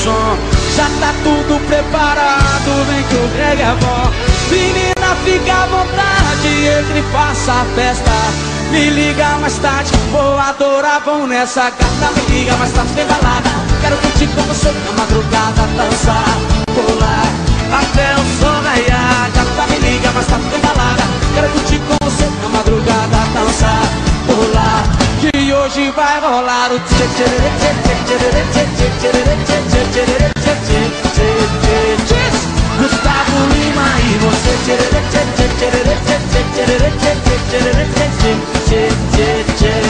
som. Já tá tudo preparado, vem que o reggae é bom. Menina, fica à vontade, entre e faça a festa. Me liga mais tarde, vou adorar, vão nessa gata. Me liga mais tarde, tem balada. Quero curtir com você na madrugada, dançar, pular até o sol raiar. Gata, me liga mais tarde, tem balada. Quero curtir com você na madrugada, dançar, pular, que hoje vai rolar o tchê tchê tchê tchê tchê tchê tchê tchê tchê tchê tchê tchê tchê. Gustavo Lima e você tchê tchê tchê tchê tchê tchê tchê tchê tchê tchê tchê.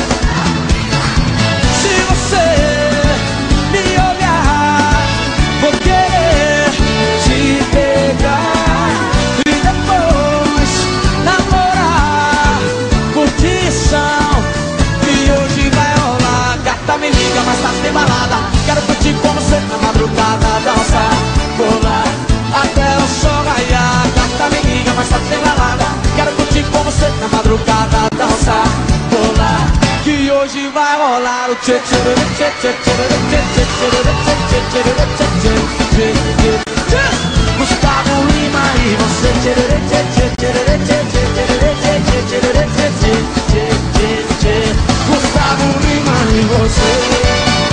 Se você me olhar, vou querer te pegar e depois namorar, curtição, que hoje vai rolar. Gata, me liga, mas tá sem balada. Quero curtir com você na madrugada, dançar, pular até o sol raiar. Gata, me liga, mas tá sem balada. Quero curtir com você na madrugada, dançar, pular, que hoje vai rolar o tchê tchê tchê tchê tchê tchê tchê tchê tchê tchê. Gustavo Lima e você tchê tchê tchê tchê tchê tchê tchê tchê tchê. Gustavo Lima e você.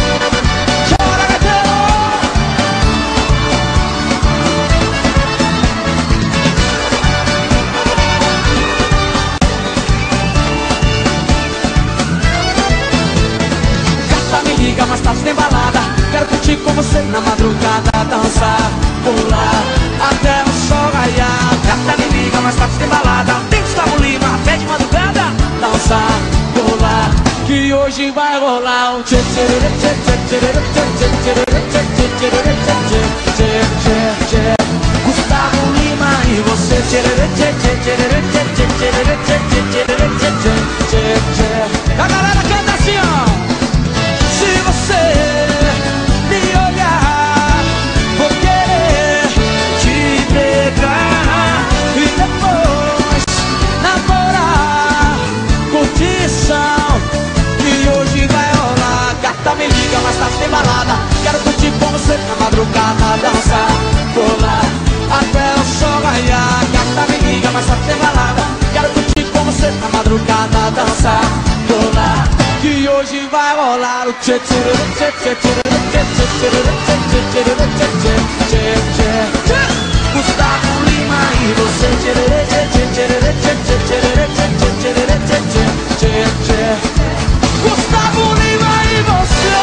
Mais tarde tem balada. Quero curtir com você na madrugada, dançar, pular até o sol raiar. Gata, me liga, mais tarde tem balada. Tem Gustavo Lima até de madrugada, dançar, pular, que hoje vai rolar um tchê tchê tchê tchê tchê tchê tchê tchê tchê tchê. Gustavo Lima e você tchê tchê tchê tchê tchê tchê tchê tchê. A galera canta assim, ó. Se você me olhar, vou querer te pegar e depois namorar, curtição, que hoje vai rolar. Gata, me liga, mas tá sem balada. Quero curtir com você na madrugada, dançar, pular até o sol raiar. Gata, me liga, mas tá sem balada. Quero curtir com você na madrugada, dançar, pular, que hoje vai rolar o tchê tchê tchê tchê tchê tchê tchê tchê tchê. Gustavo Lima e você tchê tchê tchê tchê tchê tchê tchê. Gustavo Lima e você.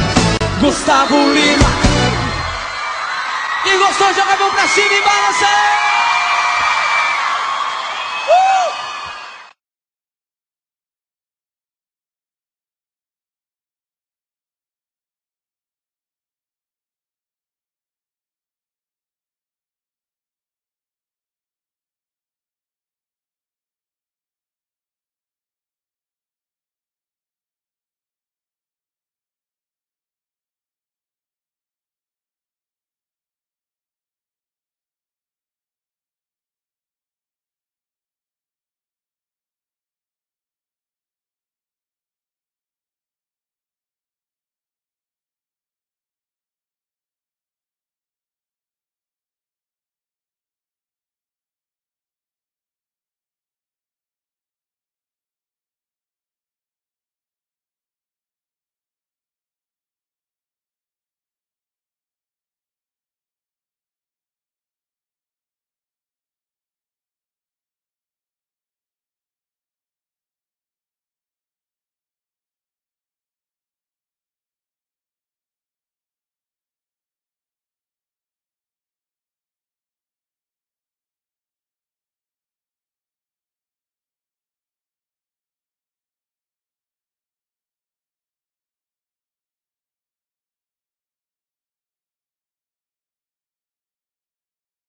Gustavo Lima. Quem gostou, joga a mão pra cima e balança.